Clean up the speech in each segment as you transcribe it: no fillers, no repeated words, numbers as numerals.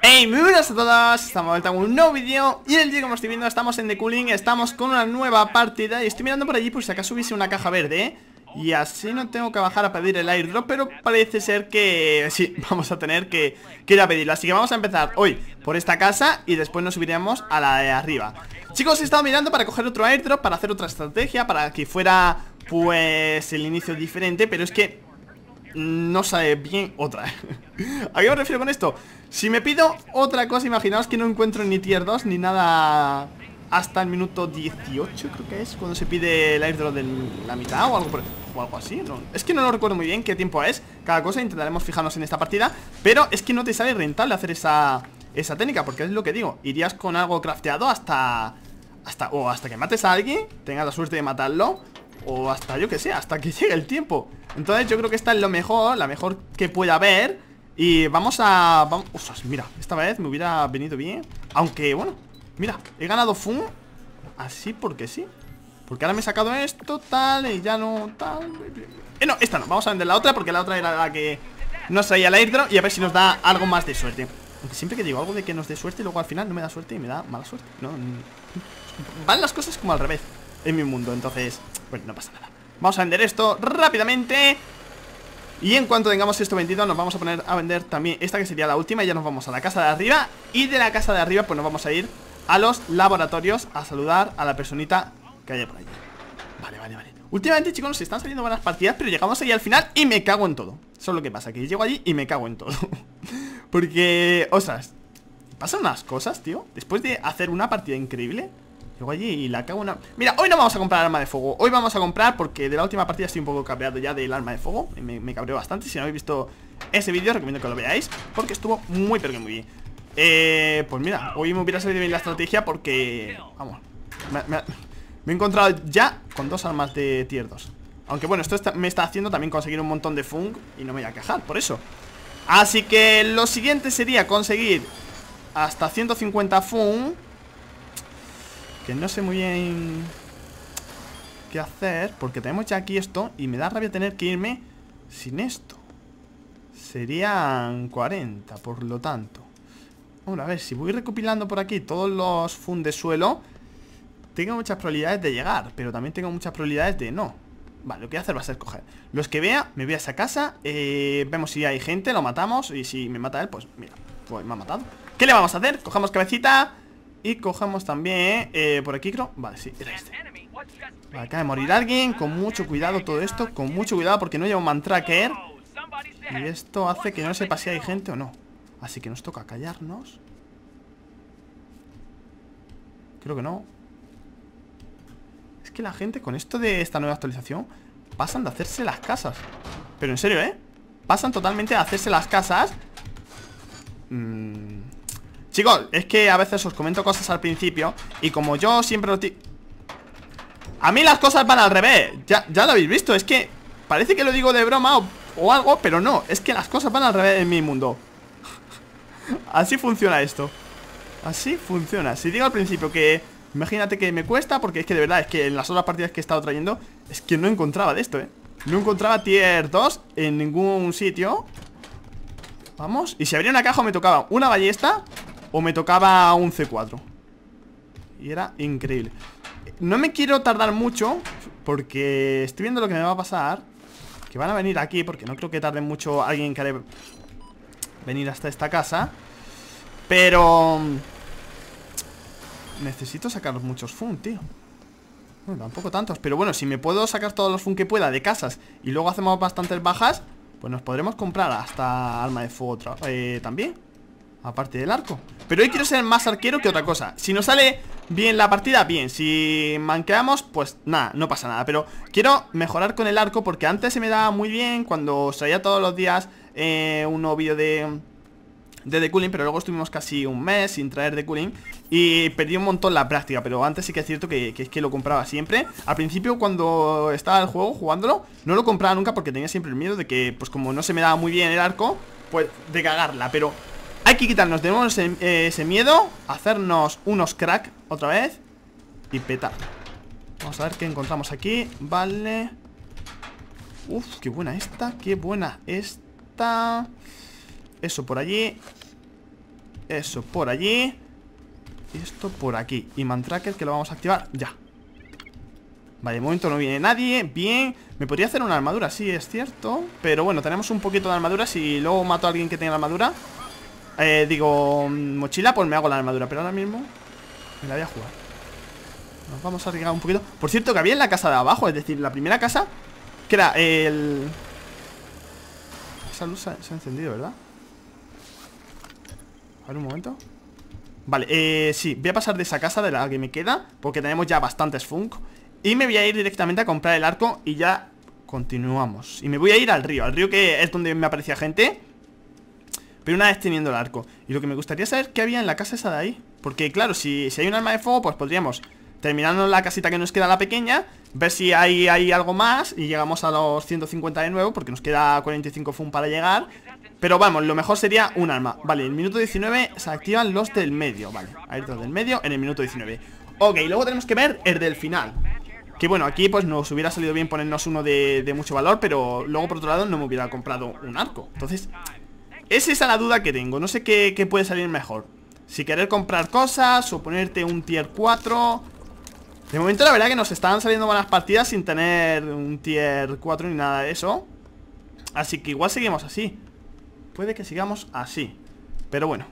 Hey, muy buenas a todos, estamos de vuelta con un nuevo vídeo. Y en el día, como estoy viendo, estamos en The Cooling. Estamos con una nueva partida. Y estoy mirando por allí por si acaso hubiese una caja verde, ¿eh? Y así no tengo que bajar a pedir el airdrop. Pero parece ser que sí, vamos a tener que ir a pedirlo. Así que vamos a empezar hoy por esta casa y después nos subiremos a la de arriba. Chicos, he estado mirando para coger otro airdrop, para hacer otra estrategia, para que fuera, pues, el inicio diferente. Pero es que no sabe bien otra. ¿A qué me refiero con esto? Si me pido otra cosa, imaginaos que no encuentro ni tier 2 ni nada hasta el minuto 18, creo que es, cuando se pide el airdrop de la mitad o algo así, ¿no? Es que no lo recuerdo muy bien qué tiempo es cada cosa, intentaremos fijarnos en esta partida. Pero es que no te sale rentable hacer esa técnica, porque es lo que digo, irías con algo crafteado hasta que mates a alguien, tengas la suerte de matarlo, o hasta, yo que sé, hasta que llegue el tiempo. Entonces yo creo que esta es lo mejor, la mejor que pueda haber. Y vamos. Ostras, mira, esta vez me hubiera venido bien. Aunque, bueno, mira, he ganado fun así porque sí. Porque ahora me he sacado esto, tal, y ya no, tal. No, esta no, vamos a vender la otra, porque la otra era la que nos traía el airdrop. Y a ver si nos da algo más de suerte. Aunque siempre que digo algo de que nos dé suerte, luego al final no me da suerte y me da mala suerte. No, van las cosas como al revés en mi mundo, entonces, bueno, no pasa nada. Vamos a vender esto rápidamente. Y en cuanto tengamos esto vendido, nos vamos a poner a vender también esta, que sería la última. Y ya nos vamos a la casa de arriba. Y de la casa de arriba, pues nos vamos a ir a los laboratorios a saludar a la personita que haya por allí. Vale. Últimamente, chicos, nos están saliendo buenas partidas, pero llegamos ahí al final y me cago en todo. Eso es lo que pasa, que llego allí y me cago en todo. Porque, ostras, pasan unas cosas, tío. Después de hacer una partida increíble, llego allí y la cago una... Mira, hoy no vamos a comprar arma de fuego. Hoy vamos a comprar, porque de la última partida estoy un poco cabreado ya del arma de fuego. Me cabreó bastante. Si no habéis visto ese vídeo, recomiendo que lo veáis, porque estuvo muy, pero que muy bien. Pues mira, hoy me hubiera salido bien la estrategia, porque, vamos, me he encontrado ya con dos armas de tier 2. Aunque bueno, esto me está haciendo también conseguir un montón de fung, y no me voy a quejar por eso. Así que lo siguiente sería conseguir hasta 150 fung, que no sé muy bien qué hacer, porque tenemos ya aquí esto y me da rabia tener que irme sin esto. Serían 40, por lo tanto. Bueno, a ver, si voy recopilando por aquí todos los fun de suelo, tengo muchas probabilidades de llegar, pero también tengo muchas probabilidades de no. Vale, lo que voy a hacer va a ser coger los que vea, me voy a esa casa, vemos si hay gente, lo matamos. Y si me mata él, pues mira, pues me ha matado. ¿Qué le vamos a hacer? Cogemos cabecita y cogemos también, por aquí creo. Vale, sí, era este. Vale, acaba de morir alguien. Con mucho cuidado todo esto, con mucho cuidado, porque no lleva un man-tracker. Y esto hace que no sepa si hay gente o no. Así que nos toca callarnos. Creo que no. Es que la gente con esto de esta nueva actualización pasan de hacerse las casas. Pero en serio, pasan totalmente a hacerse las casas. Chicos, es que a veces os comento cosas al principio y como yo siempre a mí las cosas van al revés. Ya lo habéis visto, es que parece que lo digo de broma o algo, pero no, es que las cosas van al revés en mi mundo. Así funciona esto. Así funciona. Si digo al principio que imagínate que me cuesta, porque es que de verdad, es que en las otras partidas que he estado trayendo, es que no encontraba de esto, no encontraba tier 2 en ningún sitio. Vamos, y si abría una caja o me tocaba una ballesta o me tocaba un C4. Y era increíble. No me quiero tardar mucho, porque estoy viendo lo que me va a pasar. Que van a venir aquí, porque no creo que tarde mucho alguien que haré venir hasta esta casa. Pero necesito sacar muchos fun, tío. Bueno, tampoco tantos, pero bueno, si me puedo sacar todos los fun que pueda de casas y luego hacemos bastantes bajas, pues nos podremos comprar hasta arma de fuego también, aparte del arco. Pero hoy quiero ser más arquero que otra cosa. Si nos sale bien la partida, bien. Si manqueamos, pues nada, no pasa nada. Pero quiero mejorar con el arco, porque antes se me daba muy bien cuando salía todos los días un nuevo vídeo de The Cooling, pero luego estuvimos casi un mes sin traer The Cooling y perdí un montón la práctica. Pero antes sí que es cierto que es que lo compraba siempre. Al principio, cuando estaba el juego jugándolo, no lo compraba nunca, porque tenía siempre el miedo de que, pues como no se me daba muy bien el arco, pues de cagarla. Pero hay que quitarnos de nuevo ese miedo, hacernos unos crack otra vez y petar. Vamos a ver qué encontramos aquí. Vale. Uf, qué buena esta, qué buena esta. Eso por allí. Eso por allí. Y esto por aquí. Y Mantracker, que lo vamos a activar ya. Vale, de momento no viene nadie. Bien, me podría hacer una armadura, sí, es cierto. Pero bueno, tenemos un poquito de armadura. Si luego mato a alguien que tenga armadura, digo, mochila, pues me hago la armadura. Pero ahora mismo me la voy a jugar. Nos vamos a arriesgar un poquito. Por cierto, que había en la casa de abajo, es decir, la primera casa, que era el... Esa luz se ha encendido, ¿verdad? A ver un momento. Vale, sí, voy a pasar de esa casa, de la que me queda, porque tenemos ya bastantes funk. Y me voy a ir directamente a comprar el arco y ya continuamos. Y me voy a ir al río que es donde me aparecía gente. Pero una vez teniendo el arco. Y lo que me gustaría saber qué había en la casa esa de ahí. Porque claro, si hay un arma de fuego, pues podríamos terminarnos la casita que nos queda, la pequeña, ver si hay algo más y llegamos a los 150 de nuevo, porque nos queda 45 fun para llegar. Pero vamos, lo mejor sería un arma. Vale, en el minuto 19 se activan los del medio. Vale, a ver, los del medio en el minuto 19. Ok, luego tenemos que ver el del final. Que bueno, aquí pues nos hubiera salido bien ponernos uno de mucho valor, pero luego por otro lado no me hubiera comprado un arco. Entonces, es esa la duda que tengo. No sé qué puede salir mejor. Si querer comprar cosas o ponerte un tier 4. De momento la verdad que nos están saliendo buenas partidas sin tener un tier 4 ni nada de eso. Así que igual seguimos así. Puede que sigamos así. Pero bueno,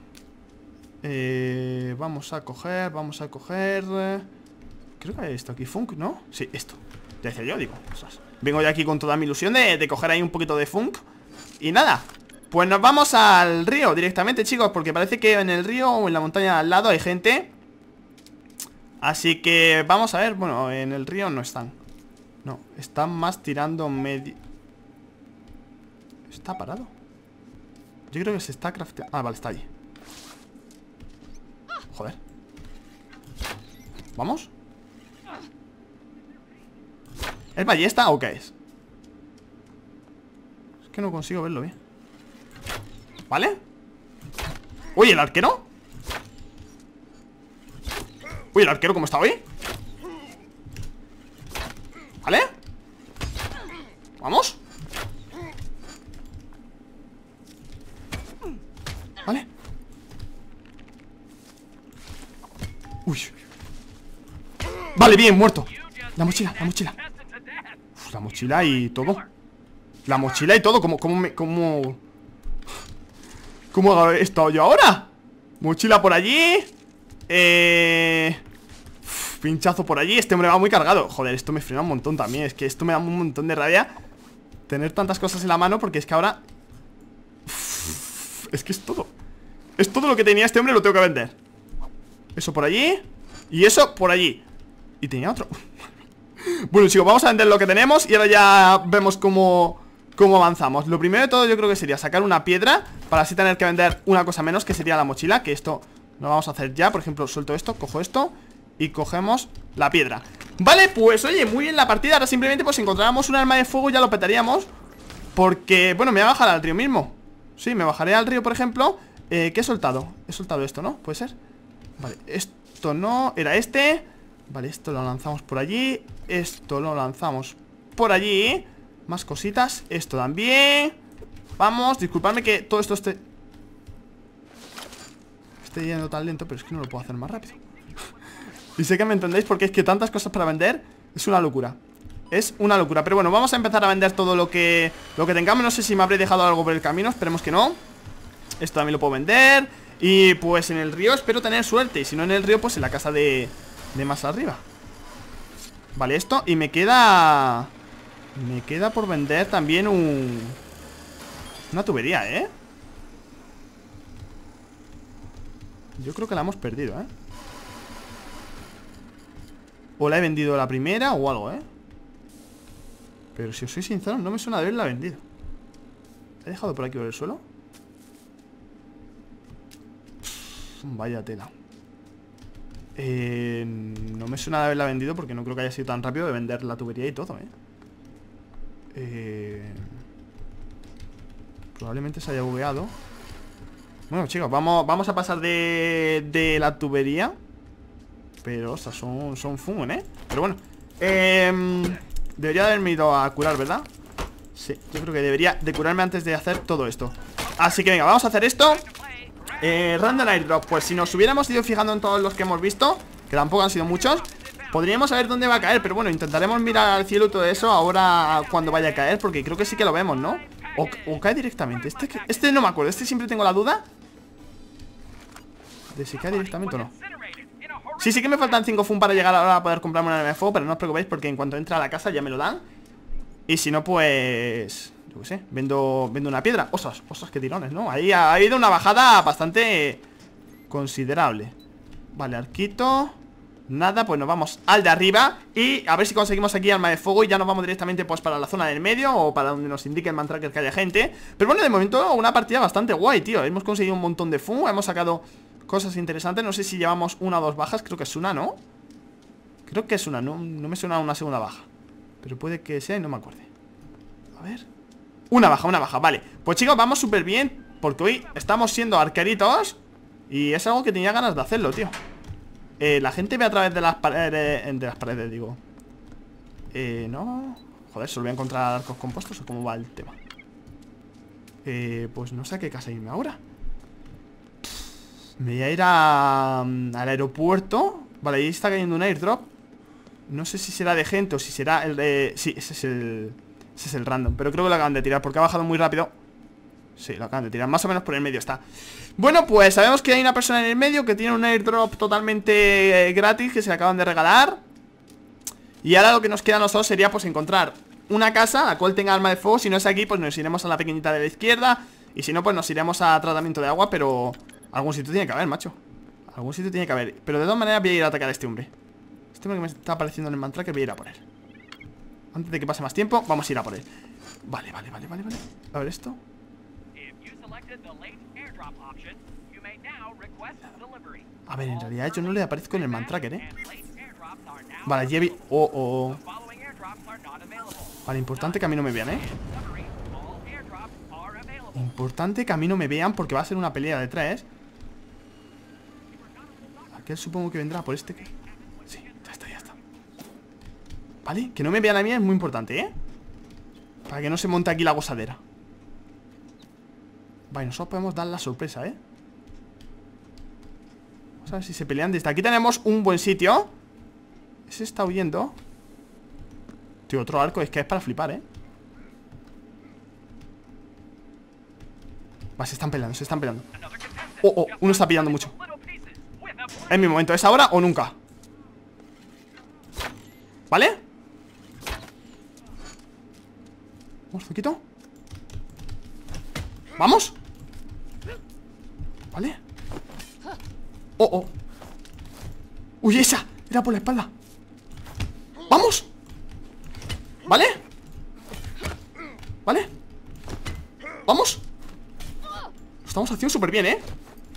vamos a coger creo que hay esto aquí, funk, ¿no? Sí, esto, ya decía yo, digo, ostras. Vengo ya aquí con toda mi ilusión de coger ahí un poquito de funk. Y nada, pues nos vamos al río directamente, chicos, porque parece que en el río o en la montaña al lado hay gente. Así que vamos a ver, bueno, en el río no están. No, están más tirando medio. ¿Está parado? Yo creo que se está crafteando. Ah, vale, está allí. Joder. ¿Vamos? ¿Es ballesta o qué es? Es que no consigo verlo bien. ¿Vale? Uy, ¿el arquero? Uy, ¿el arquero cómo está hoy? ¿Vale? ¿Vamos? ¿Vale? Uy. Vale, bien, muerto. La mochila. Uf, la mochila y todo. La mochila y todo. ¿Cómo hago esto yo ahora? Mochila por allí. Pinchazo por allí. Este hombre va muy cargado. Joder, esto me frena un montón también. Es que esto me da un montón de rabia tener tantas cosas en la mano, porque es que ahora es que es todo. Es todo lo que tenía este hombre, lo tengo que vender. Eso por allí. Y eso por allí. Y tenía otro. Bueno, chicos, vamos a vender lo que tenemos y ahora ya vemos cómo avanzamos. Lo primero de todo yo creo que sería sacar una piedra, para así tener que vender una cosa menos, que sería la mochila. Que esto lo vamos a hacer ya. Por ejemplo, suelto esto, cojo esto y cogemos la piedra. Vale, pues oye, muy bien la partida. Ahora simplemente pues si encontráramos un arma de fuego ya lo petaríamos. Porque, bueno, me voy a bajar al río mismo. Sí, me bajaré al río, por ejemplo. ¿Qué he soltado? He soltado esto, ¿no? ¿Puede ser? Vale, esto no, era este. Vale, esto lo lanzamos por allí. Esto lo lanzamos por allí. Más cositas, esto también. Vamos, disculpadme que todo esto esté yendo tan lento, pero es que no lo puedo hacer más rápido. Y sé que me entendéis, porque es que tantas cosas para vender es una locura. Es una locura, pero bueno, vamos a empezar a vender todo lo que tengamos. No sé si me habré dejado algo por el camino, esperemos que no. Esto también lo puedo vender. Y pues en el río espero tener suerte. Y si no en el río, pues en la casa de más arriba. Vale, esto. Y me queda por vender también una tubería, ¿eh? Yo creo que la hemos perdido, ¿eh? O la he vendido la primera o algo, ¿eh? Pero si os soy sincero, no me suena de haberla vendido. ¿He dejado por aquí por el suelo? Vaya tela. No me suena de haberla vendido, porque no creo que haya sido tan rápido de vender la tubería y todo, probablemente se haya bugueado. Bueno, chicos, vamos a pasar de la tubería. Pero, ostras, son fun, ¿eh? Pero bueno, debería haberme ido a curar, ¿verdad? Sí, yo creo que debería de curarme antes de hacer todo esto. Así que venga, vamos a hacer esto. Random airdrop. Pues si nos hubiéramos ido fijando en todos los que hemos visto, que tampoco han sido muchos, podríamos saber dónde va a caer. Pero bueno, intentaremos mirar al cielo y todo eso ahora cuando vaya a caer, porque creo que sí que lo vemos, ¿no? O cae directamente. Este no me acuerdo, este siempre tengo la duda de si cae directamente o no. Sí que me faltan 5 fun para llegar ahora a poder comprarme una arma de fuego, pero no os preocupéis porque en cuanto entre a la casa ya me lo dan. Y si no, pues... yo qué sé, vendo una piedra. Ostras, qué tirones, ¿no? Ahí ha habido una bajada bastante considerable. Vale, arquito. Nada, pues nos vamos al de arriba. Y a ver si conseguimos aquí arma de fuego. Y ya nos vamos directamente pues para la zona del medio, o para donde nos indique el mantracker que haya gente. Pero bueno, de momento una partida bastante guay, tío. Hemos conseguido un montón de fun, hemos sacado cosas interesantes. No sé si llevamos una o dos bajas, creo que es una, ¿no? Creo que es una, no me suena una segunda baja, pero puede que sea y no me acuerde. A ver. Una baja, vale. Pues chicos, vamos súper bien, porque hoy estamos siendo arqueritos. Y es algo que tenía ganas de hacerlo, tío. La gente ve a través de las paredes, digo. No. Joder, ¿solo voy a encontrar arcos compuestos o cómo va el tema? Pues no sé a qué casa irme ahora. Me voy a ir al aeropuerto. Vale, ahí está cayendo un airdrop. No sé si será de gente o si será el de... Sí, ese es el random, pero creo que lo acaban de tirar porque ha bajado muy rápido. Sí, lo acaban de tirar, más o menos por el medio está. Bueno, pues sabemos que hay una persona en el medio que tiene un airdrop totalmente gratis, que se le acaban de regalar. Y ahora lo que nos queda a nosotros sería pues encontrar una casa la cual tenga arma de fuego. Si no es aquí, pues nos iremos a la pequeñita de la izquierda. Y si no, pues nos iremos a tratamiento de agua. Pero algún sitio tiene que haber, macho. Algún sitio tiene que haber. Pero de todas maneras voy a ir a atacar a este hombre. Este hombre que me está apareciendo en el mantracker, voy a ir a por él. Antes de que pase más tiempo, vamos a ir a por él. Vale. A ver esto. A ver, en realidad yo no le aparezco en el mantracker, ¿eh? Vale, Jevi. Vale, importante que a mí no me vean, ¿eh? Importante que a mí no me vean porque va a ser una pelea de tres. Aquel supongo que vendrá por este. Sí, ya está. Vale, que no me vean a mí es muy importante, ¿eh? Para que no se monte aquí la gozadera. Vale, nosotros podemos dar la sorpresa, ¿eh? Vamos a ver si se pelean desde aquí. Tenemos un buen sitio. Ese está huyendo. Tío, otro arco, es que es para flipar, ¿eh? Vale, se están peleando. Uno está pillando mucho. Es mi momento, ¿es ahora o nunca? ¿Vale? Vamos, Zoquito. ¡Vamos! ¿Vale? ¡Uy, esa! Era por la espalda. ¡Vamos! ¿Vale? ¡Vamos! Lo estamos haciendo súper bien, ¿eh?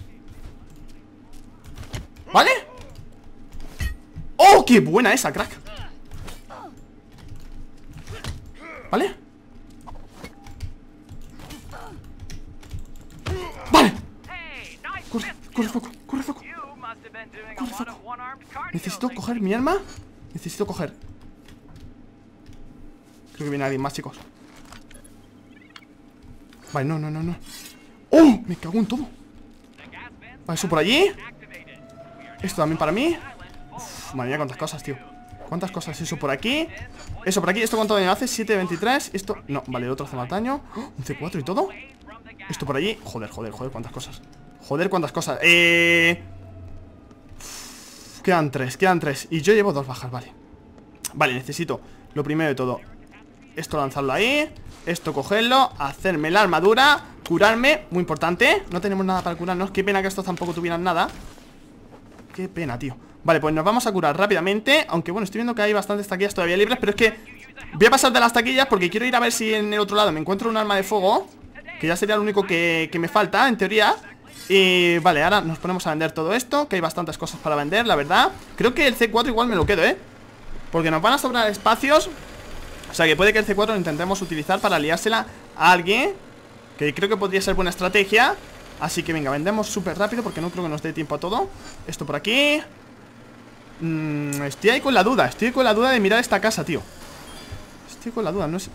¿Vale? ¡Oh, qué buena esa, crack! ¿Vale? ¡Vale! Corre, foco. Necesito coger mi arma. Creo que viene alguien más, chicos. Vale, no. ¡Oh! Me cago en todo. Vale, eso por allí. Esto también para mí. Uf, madre mía, cuántas cosas, tío. ¿Cuántas cosas? Eso por aquí. Eso por aquí. ¿Esto cuánto daño hace? 7 de 23. Esto... No, vale, otro hace más daño. ¡Oh! Un C4 y todo. Esto por allí. Joder, cuántas cosas. Quedan tres. Y yo llevo 2 bajas, vale. Vale, necesito lo primero de todo. Esto lanzarlo ahí. Esto cogerlo. Hacerme la armadura. Curarme, muy importante. No tenemos nada para curarnos. Qué pena que estos tampoco tuvieran nada. Qué pena, tío. Vale, pues nos vamos a curar rápidamente. Aunque bueno, estoy viendo que hay bastantes taquillas todavía libres. Pero es que voy a pasar de las taquillas porque quiero ir a ver si en el otro lado me encuentro un arma de fuego, que ya sería lo único que me falta, en teoría. Y vale, ahora nos ponemos a vender todo esto, que hay bastantes cosas para vender, la verdad. Creo que el C4 igual me lo quedo, porque nos van a sobrar espacios. O sea que puede que el C4 lo intentemos utilizar para liársela a alguien, que creo que podría ser buena estrategia. Así que venga, vendemos súper rápido porque no creo que nos dé tiempo a todo. Esto por aquí. Estoy ahí con la duda. De mirar esta casa, tío. Estoy con la duda, no sé.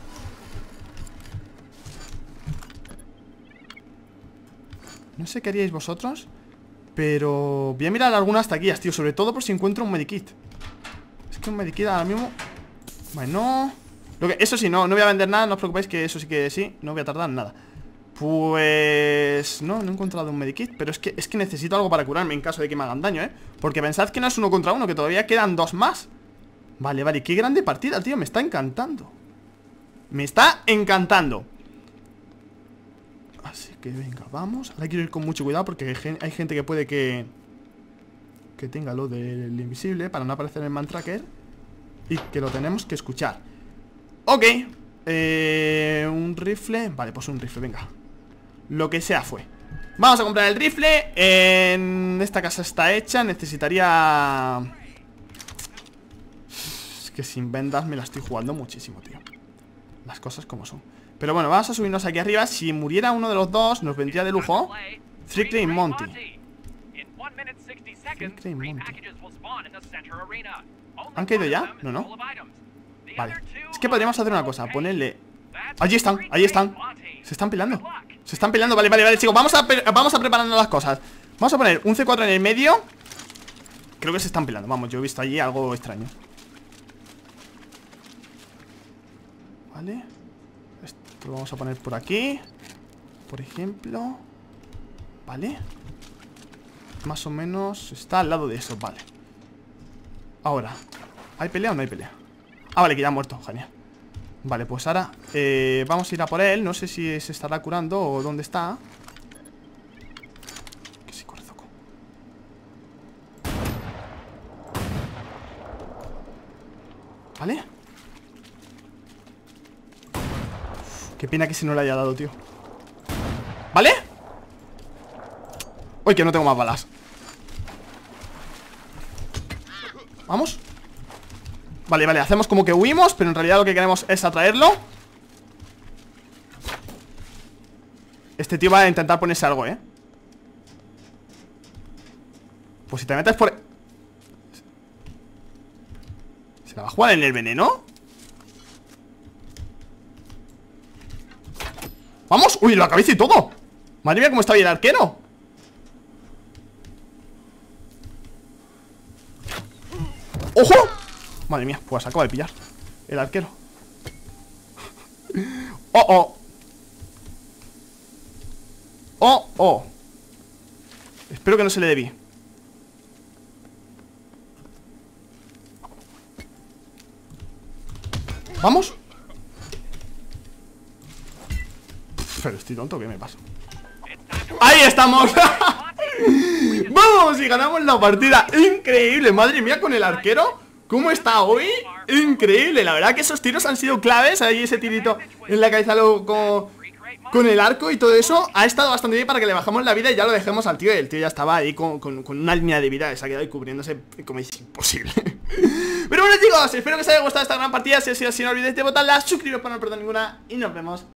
No sé qué haríais vosotros, pero voy a mirar algunas taquillas, tío. Sobre todo por si encuentro un medikit. Es que un medikit ahora mismo... Bueno... Eso sí, no voy a vender nada, no os preocupéis, que eso sí que sí. No voy a tardar en nada. Pues... No he encontrado un medikit, pero es que necesito algo para curarme en caso de que me hagan daño, porque pensad que no es 1 contra 1, que todavía quedan 2 más. Vale, qué grande partida, tío, me está encantando. Me está encantando. Así que venga, vamos. Ahora quiero ir con mucho cuidado porque hay gente que puede que tenga lo del invisible para no aparecer en el man tracker. Y que lo tenemos que escuchar. Ok, un rifle. Vale, pues un rifle, venga. Lo que sea fue. Vamos a comprar el rifle. En esta casa está hecha. Necesitaría... Es que sin vendas me la estoy jugando muchísimo, tío. Las cosas como son. Pero bueno, vamos a subirnos aquí arriba. Si muriera uno de los dos, nos vendría de lujo. Three Crane Monty. ¿Han caído ya? No. Vale, es que podríamos hacer una cosa. Ponerle... Allí están. Se están peleando. Vale, chicos, vamos a prepararnos las cosas. Vamos a poner un C4 en el medio. Creo que se están peleando, vamos, yo he visto allí algo extraño. Vale. Esto lo vamos a poner por aquí, por ejemplo. Vale. Más o menos está al lado de eso, vale. Ahora, ¿hay pelea o no hay pelea? Ah, vale, que ya ha muerto, genial. Vale, pues ahora vamos a ir a por él. No sé si se estará curando o dónde está. Que sí, corre, zoco. Vale. Qué pena que se no le haya dado, tío. ¿Vale? Uy, que no tengo más balas. Vamos. Vale, hacemos como que huimos, pero en realidad lo que queremos es atraerlo. Este tío va a intentar ponerse algo, Pues si te metes por... ¿Se la va a jugar en el veneno? ¡Vamos! ¡Uy, la cabeza y todo! Madre mía, cómo está bien el arquero. ¡Ojo! Madre mía, pues acaba de pillar el arquero. ¡Oh! Espero que no se le debí. ¿Vamos? Pero estoy tonto, ¿qué me pasa? ¡Ahí estamos! ¡Vamos! Y ganamos la partida. ¡Increíble! Madre mía, con el arquero. ¿Cómo está hoy? Increíble, la verdad que esos tiros han sido claves. Ahí ese tirito en la cabeza con el arco y todo eso ha estado bastante bien para que le bajamos la vida y ya lo dejemos al tío. Y el tío ya estaba ahí con una línea de vida. Se ha quedado ahí cubriéndose como es imposible. Pero bueno, chicos, espero que os haya gustado esta gran partida. Si es así, no olvidéis de votarla, suscribiros para no perder ninguna y nos vemos